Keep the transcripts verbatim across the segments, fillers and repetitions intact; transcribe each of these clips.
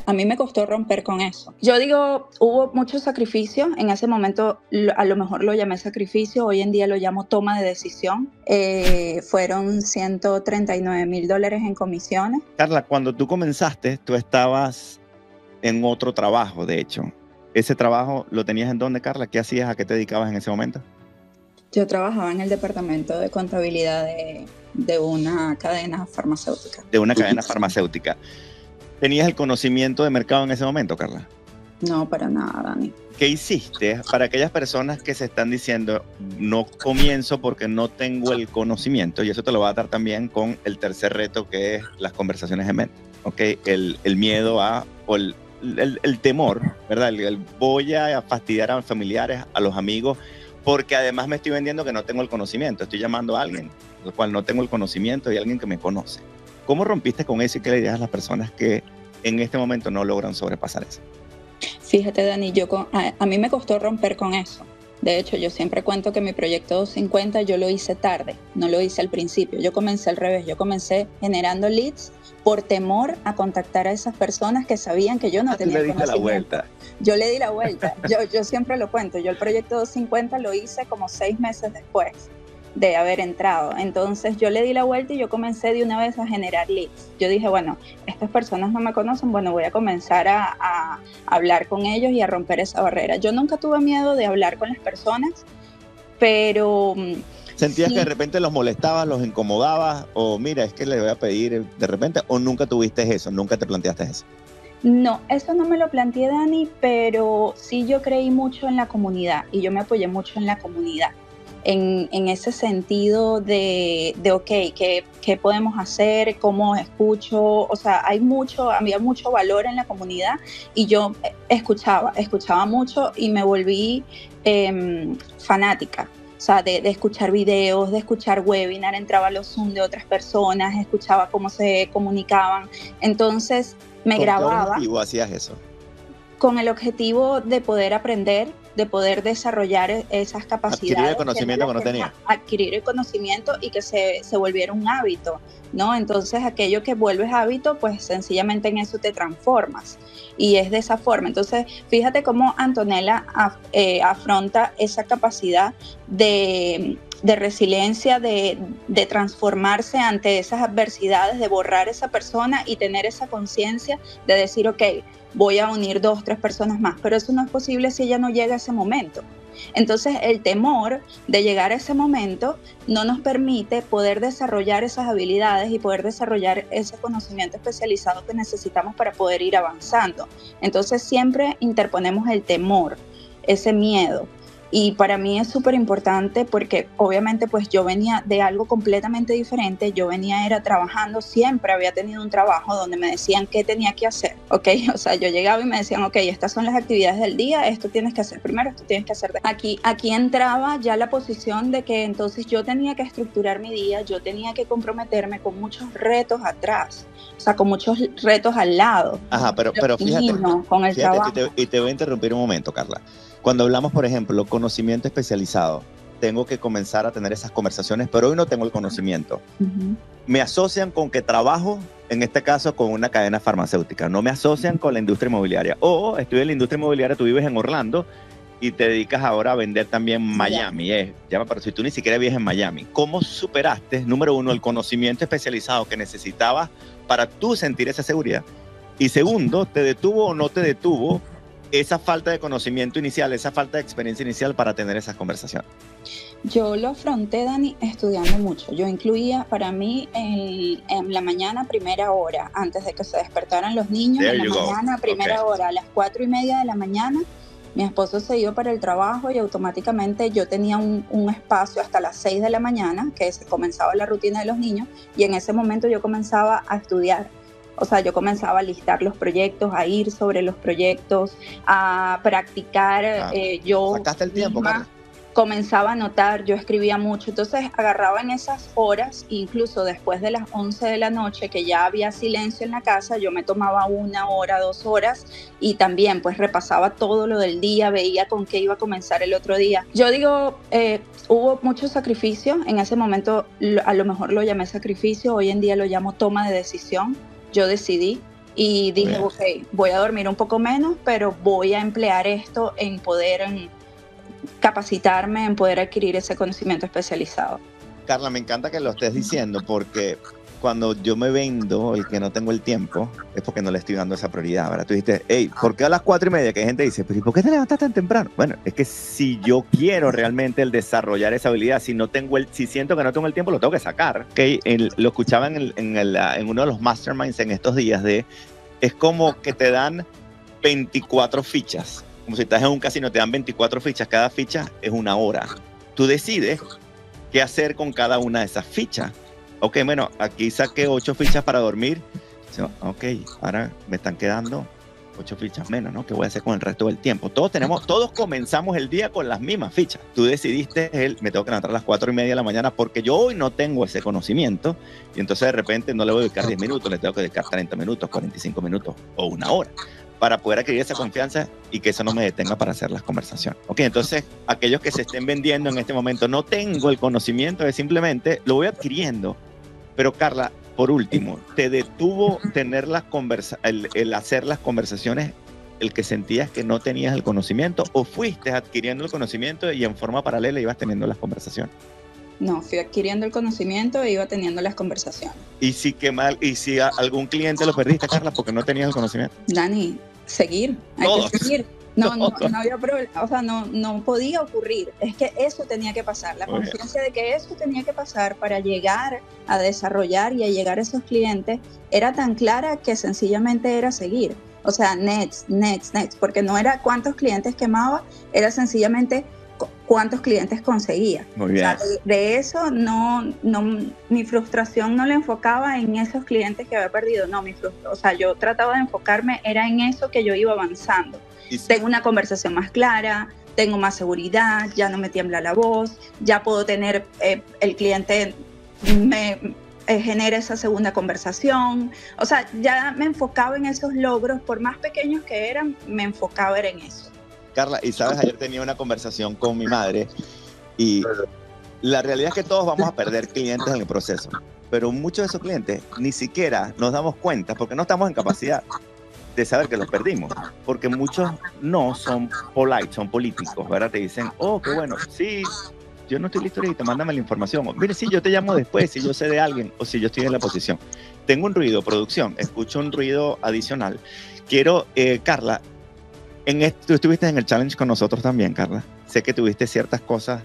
A mí me costó romper con eso. Yo digo, hubo mucho sacrificio. En ese momento a lo mejor lo llamé sacrificio, hoy en día lo llamo toma de decisión. Eh, fueron ciento treinta y nueve mil dólares en comisiones. Carla, cuando tú comenzaste, tú estabas en otro trabajo, de hecho. ¿Ese trabajo lo tenías en dónde, Carla? ¿Qué hacías? ¿A qué te dedicabas en ese momento? Yo trabajaba en el departamento de contabilidad de, de una cadena farmacéutica. De una cadena farmacéutica. ¿Tenías el conocimiento de mercado en ese momento, Carla? No, para nada, Dani. ¿Qué hiciste para aquellas personas que se están diciendo no comienzo porque no tengo el conocimiento? Y eso te lo va a dar también con el tercer reto, que es las conversaciones en mente. ¿Okay? El, el miedo a, o el, el, el temor, ¿verdad? El, el voy a fastidiar a los familiares, a los amigos, porque además me estoy vendiendo que no tengo el conocimiento. Estoy llamando a alguien, lo cual no tengo el conocimiento y alguien que me conoce. ¿Cómo rompiste con eso y qué le dirías a las personas que en este momento no logran sobrepasar eso? Fíjate, Dani, yo con, a, a mí me costó romper con eso. De hecho, yo siempre cuento que mi proyecto doscientos cincuenta yo lo hice tarde, no lo hice al principio. Yo comencé al revés, yo comencé generando leads por temor a contactar a esas personas que sabían que yo no ah, tenía tú le diste la vuelta. Yo le di la vuelta. Yo, yo siempre lo cuento. Yo el proyecto doscientos cincuenta lo hice como seis meses después de haber entrado. Entonces yo le di la vuelta y yo comencé de una vez a generar leads. Yo dije, bueno, estas personas no me conocen, bueno, voy a comenzar a, a hablar con ellos y a romper esa barrera. Yo nunca tuve miedo de hablar con las personas, pero... ¿Sentías sí, que de repente los molestabas, los incomodabas? O mira, es que le voy a pedir de repente, o nunca tuviste eso, nunca te planteaste eso. No, eso no me lo planteé, Dani, pero sí yo creí mucho en la comunidad y yo me apoyé mucho en la comunidad. En, en ese sentido de, de ok, ¿qué, ¿qué podemos hacer? ¿Cómo escucho? O sea, hay mucho, había mucho valor en la comunidad y yo escuchaba, escuchaba mucho y me volví eh, fanática. O sea, de, de escuchar videos, de escuchar webinar, entraba a los Zoom de otras personas, escuchaba cómo se comunicaban. Entonces me ¿Con grababa. qué objetivo hacías eso? Con el objetivo de poder aprender, de poder desarrollar esas capacidades. Adquirir el conocimiento que, que no tenía. Adquirir el conocimiento y que se, se volviera un hábito, ¿no? Entonces, aquello que vuelves hábito, pues sencillamente en eso te transformas. Y es de esa forma. Entonces, fíjate cómo Antonella af, eh, afronta esa capacidad de, de resiliencia, de, de transformarse ante esas adversidades, de borrar esa persona y tener esa conciencia de decir, ok, voy a unir dos, tres personas más, pero eso no es posible si ella no llega a ese momento. Entonces, el temor de llegar a ese momento no nos permite poder desarrollar esas habilidades y poder desarrollar ese conocimiento especializado que necesitamos para poder ir avanzando. Entonces, siempre interponemos el temor, ese miedo. Y para mí es súper importante porque obviamente pues yo venía de algo completamente diferente, yo venía era trabajando, siempre había tenido un trabajo donde me decían qué tenía que hacer, ¿ok? O sea, yo llegaba y me decían, ok, estas son las actividades del día, esto tienes que hacer primero, esto tienes que hacer después. Aquí, aquí entraba ya la posición de que entonces yo tenía que estructurar mi día, yo tenía que comprometerme con muchos retos atrás, o sea, con muchos retos al lado. Ajá, pero, pero fíjate, no, con el fíjate trabajo. Y, te, y te voy a interrumpir un momento, Carla. Cuando hablamos, por ejemplo, conocimiento especializado, tengo que comenzar a tener esas conversaciones, pero hoy no tengo el conocimiento. Uh-huh. Me asocian con que trabajo, en este caso, con una cadena farmacéutica. No me asocian con la industria inmobiliaria. O estoy en la industria inmobiliaria, tú vives en Orlando y te dedicas ahora a vender también Miami. Eh, ya, pero si tú ni siquiera vives en Miami, ¿cómo superaste, número uno, el conocimiento especializado que necesitabas para tú sentir esa seguridad? Y segundo, ¿te detuvo o no te detuvo esa falta de conocimiento inicial, esa falta de experiencia inicial para tener esas conversaciones? Yo lo afronté, Dani, estudiando mucho. Yo incluía para mí en, en la mañana primera hora, antes de que se despertaran los niños, There en la mañana go. primera Okay. hora, a las cuatro y media de la mañana, mi esposo se iba para el trabajo y automáticamente yo tenía un, un espacio hasta las seis de la mañana, que se comenzaba la rutina de los niños, y en ese momento yo comenzaba a estudiar. O sea, yo comenzaba a listar los proyectos, a ir sobre los proyectos, a practicar. Ah, eh, yo ¿Sacaste el tiempo, Carla? Comenzaba a anotar, yo escribía mucho. Entonces agarraba en esas horas, incluso después de las once de la noche, que ya había silencio en la casa, yo me tomaba una hora, dos horas y también pues repasaba todo lo del día, veía con qué iba a comenzar el otro día. Yo digo, eh, hubo mucho sacrificio. En ese momento a lo mejor lo llamé sacrificio, hoy en día lo llamo toma de decisión. Yo decidí Y dije, ok, voy a dormir un poco menos, pero voy a emplear esto en poder en capacitarme, en poder adquirir ese conocimiento especializado. Carla, me encanta que lo estés diciendo, porque cuando yo me vendo el que no tengo el tiempo, es porque no le estoy dando esa prioridad, ¿verdad? Tú dijiste, hey, ¿por qué a las cuatro y media? Que hay gente que dice, pero ¿y por qué te levantas tan temprano? Bueno, es que si yo quiero realmente el desarrollar esa habilidad, si no tengo el, si siento que no tengo el tiempo, lo tengo que sacar. Okay, el, lo escuchaba en, el, en, el, en uno de los masterminds en estos días de, es como que te dan veinticuatro fichas, como si estás en un casino, te dan veinticuatro fichas, cada ficha es una hora. Tú decides qué hacer con cada una de esas fichas. Ok, bueno, aquí saqué ocho fichas para dormir. Ok, ahora me están quedando ocho fichas menos, ¿no? ¿Qué voy a hacer con el resto del tiempo? Todos tenemos, todos comenzamos el día con las mismas fichas. Tú decidiste, el, me tengo que levantar a las cuatro y media de la mañana porque yo hoy no tengo ese conocimiento y entonces de repente no le voy a dedicar diez minutos, le tengo que dedicar treinta minutos, cuarenta y cinco minutos o una hora para poder adquirir esa confianza y que eso no me detenga para hacer las conversaciones. Ok, entonces aquellos que se estén vendiendo en este momento, no tengo el conocimiento, de simplemente lo voy adquiriendo. Pero Carla, por último, ¿te detuvo tener las conversa el, el hacer las conversaciones el que sentías que no tenías el conocimiento o fuiste adquiriendo el conocimiento y en forma paralela ibas teniendo las conversaciones? No, fui adquiriendo el conocimiento e iba teniendo las conversaciones. ¿Y si, qué mal, y si a algún cliente lo perdiste, Carla, porque no tenías el conocimiento? Dani, seguir, hay Todos. que seguir. No, no, no había problema, o sea, no, no podía ocurrir. Es que eso tenía que pasar, la conciencia de que eso tenía que pasar para llegar a desarrollar y a llegar a esos clientes era tan clara que sencillamente era seguir. O sea, next, next, next, porque no era cuántos clientes quemaba, era sencillamente cuántos clientes conseguía. Muy bien. O sea, de, de eso no, no, mi frustración no la enfocaba en esos clientes que había perdido, no, mi frustración, o sea, yo trataba de enfocarme, era en eso que yo iba avanzando. Sí. Tengo una conversación más clara, tengo más seguridad, ya no me tiembla la voz, ya puedo tener, eh, el cliente me eh, genera esa segunda conversación, o sea, ya me enfocaba en esos logros, por más pequeños que eran, me enfocaba era en eso. Carla, y sabes, ayer tenía una conversación con mi madre y la realidad es que todos vamos a perder clientes en el proceso, pero muchos de esos clientes ni siquiera nos damos cuenta porque no estamos en capacidad de saber que los perdimos, porque muchos no son polite, son políticos, ¿verdad? Te dicen, oh, qué bueno, sí, yo no estoy listo ahorita, mándame la información. O, mire, sí, yo te llamo después, si yo sé de alguien o si yo estoy en la posición. Tengo un ruido, producción, escucho un ruido adicional. Quiero, eh, Carla, en este, tú estuviste en el challenge con nosotros también, Carla. Sé que tuviste ciertas cosas,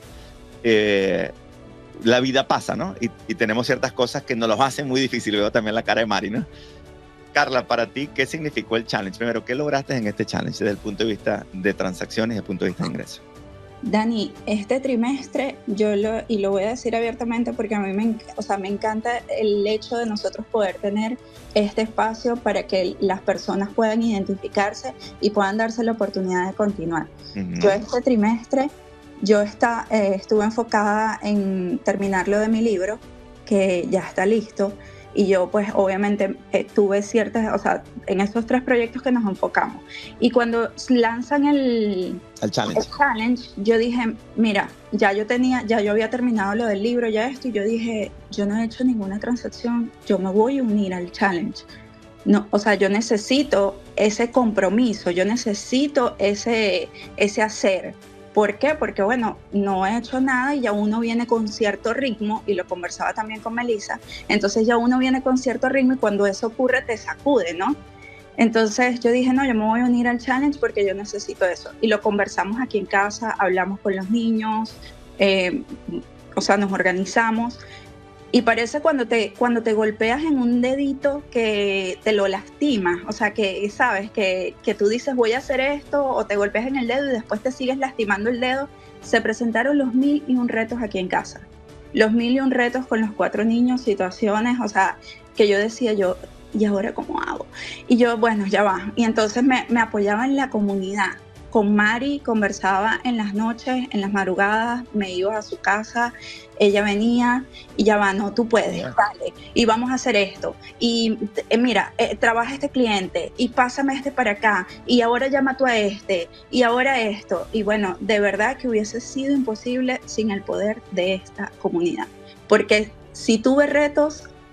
eh, la vida pasa, ¿no? Y, y tenemos ciertas cosas que nos los hacen muy difícil. Veo también la cara de Mari, ¿no? Carla, para ti, ¿qué significó el challenge? Primero, ¿qué lograste en este challenge desde el punto de vista de transacciones y desde el punto de vista de ingresos? Dani, este trimestre, yo lo, y lo voy a decir abiertamente porque a mí me, o sea, me encanta el hecho de nosotros poder tener este espacio para que las personas puedan identificarse y puedan darse la oportunidad de continuar. Uh-huh. Yo este trimestre, yo está, eh, estuve enfocada en terminar lo de mi libro, que ya está listo. Y yo pues obviamente eh, tuve ciertas, o sea, en esos tres proyectos que nos enfocamos. Y cuando lanzan el, el, challenge. el challenge, yo dije, mira, ya yo tenía, ya yo había terminado lo del libro, ya esto, y yo dije, yo no he hecho ninguna transacción, yo me voy a unir al challenge. No, o sea, yo necesito ese compromiso, yo necesito ese, ese hacer. ¿Por qué? Porque, bueno, no he hecho nada y ya uno viene con cierto ritmo, y lo conversaba también con Melissa, entonces ya uno viene con cierto ritmo y cuando eso ocurre te sacude, ¿no? Entonces yo dije, no, yo me voy a unir al challenge porque yo necesito eso. Y lo conversamos aquí en casa, hablamos con los niños, eh, o sea, nos organizamos. Y parece cuando te, cuando te golpeas en un dedito que te lo lastimas, o sea, que sabes que, que tú dices voy a hacer esto o te golpeas en el dedo y después te sigues lastimando el dedo. Se presentaron los mil y un retos aquí en casa. Los mil y un retos con los cuatro niños, situaciones, o sea, que yo decía yo, ¿y ahora cómo hago? Y yo, bueno, ya va. Y entonces me, me apoyaba en la comunidad. Con Mari conversaba en las noches, en las madrugadas, me iba a su casa, ella venía y ya va, no, tú puedes, dale, y vamos a hacer esto, y eh, mira, eh, trabaja este cliente, y pásame este para acá, y ahora llama tú a este, y ahora esto, y bueno, de verdad que hubiese sido imposible sin el poder de esta comunidad, porque si tuve retos,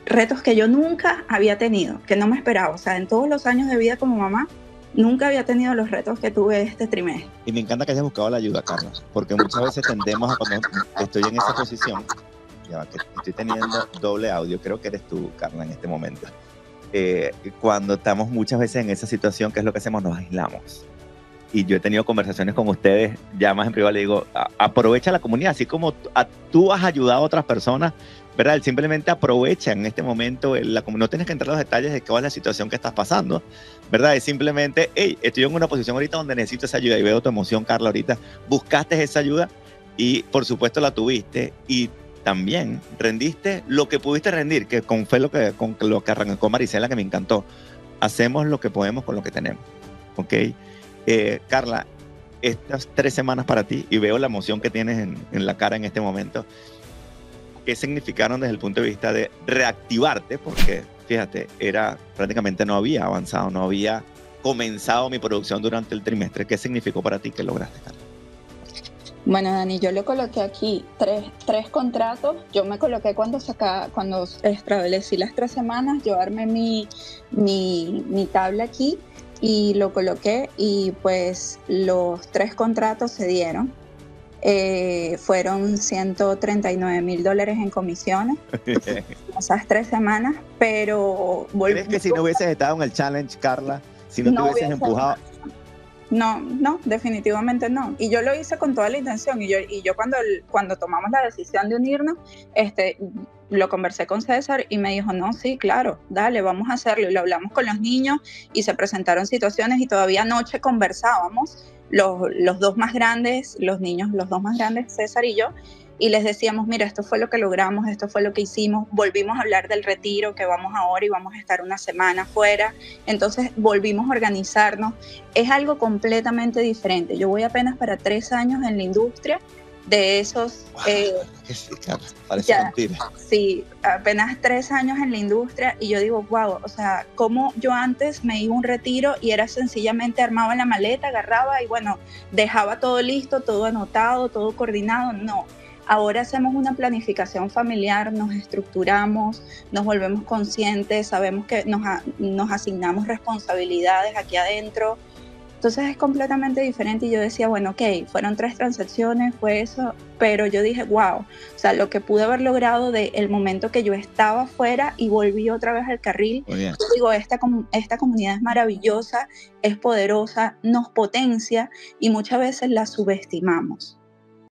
retos que yo nunca había tenido, que no me esperaba. O sea, en todos los años de vida como mamá, nunca había tenido los retos que tuve este trimestre. Y me encanta que hayas buscado la ayuda, Carla, porque muchas veces tendemos a cuando estoy en esa posición, ya que estoy teniendo doble audio, creo que eres tú, Carla, en este momento. Eh, cuando estamos muchas veces en esa situación, ¿qué es lo que hacemos? Nos aislamos. Y yo he tenido conversaciones con ustedes, ya más en privado, le digo, a, aprovecha la comunidad, así como a, tú has ayudado a otras personas, ¿verdad? Simplemente aprovecha en este momento la comunidad. No tienes que entrar en los detalles de cuál es la situación que estás pasando, ¿verdad? Es simplemente, hey, estoy en una posición ahorita donde necesito esa ayuda y veo tu emoción, Carla, ahorita. Buscaste esa ayuda y, por supuesto, la tuviste y también rendiste lo que pudiste rendir, que con fue lo que, con lo que arrancó Marisela, que me encantó. Hacemos lo que podemos con lo que tenemos, ¿ok? Eh, Carla, estas tres semanas para ti, y veo la emoción que tienes en, en la cara en este momento, ¿qué significaron desde el punto de vista de reactivarte? Porque, fíjate, era, prácticamente no había avanzado, no había comenzado mi producción durante el trimestre. ¿Qué significó para ti? ¿Qué lograste, Carla? Bueno, Dani, yo le coloqué aquí tres, tres contratos. Yo me coloqué cuando saca, cuando establecí las tres semanas, yo armé mi, mi, mi tabla aquí y lo coloqué y pues los tres contratos se dieron. Eh, fueron ciento treinta y nueve mil dólares en comisiones esas tres semanas, pero... ¿Crees que si no hubieses estado en el challenge, Carla, si no, no te hubieses empujado? No, no, definitivamente no. Y yo lo hice con toda la intención. Y yo, y yo cuando, cuando tomamos la decisión de unirnos, este, lo conversé con César y me dijo, no, sí, claro, dale, vamos a hacerlo. Y lo hablamos con los niños y se presentaron situaciones y todavía anoche conversábamos, los, los dos más grandes, los niños, los dos más grandes, César y yo, y les decíamos, mira, esto fue lo que logramos, esto fue lo que hicimos, volvimos a hablar del retiro que vamos ahora y vamos a estar una semana fuera, entonces volvimos a organizarnos. Es algo completamente diferente. Yo voy apenas para tres años en la industria, de esos... Wow, eh, sí, claro, parece ya, mentira. Sí, apenas tres años en la industria y yo digo, wow, o sea, como yo antes me iba a un retiro y era sencillamente armaba la maleta, agarraba y bueno, dejaba todo listo, todo anotado, todo coordinado, no. Ahora hacemos una planificación familiar, nos estructuramos, nos volvemos conscientes, sabemos que nos, nos asignamos responsabilidades aquí adentro. Entonces es completamente diferente y yo decía, bueno, ok, fueron tres transacciones, fue eso, pero yo dije, wow, o sea, lo que pude haber logrado de el momento que yo estaba fuera y volví otra vez al carril. Yo digo, esta, esta comunidad es maravillosa, es poderosa, nos potencia y muchas veces la subestimamos.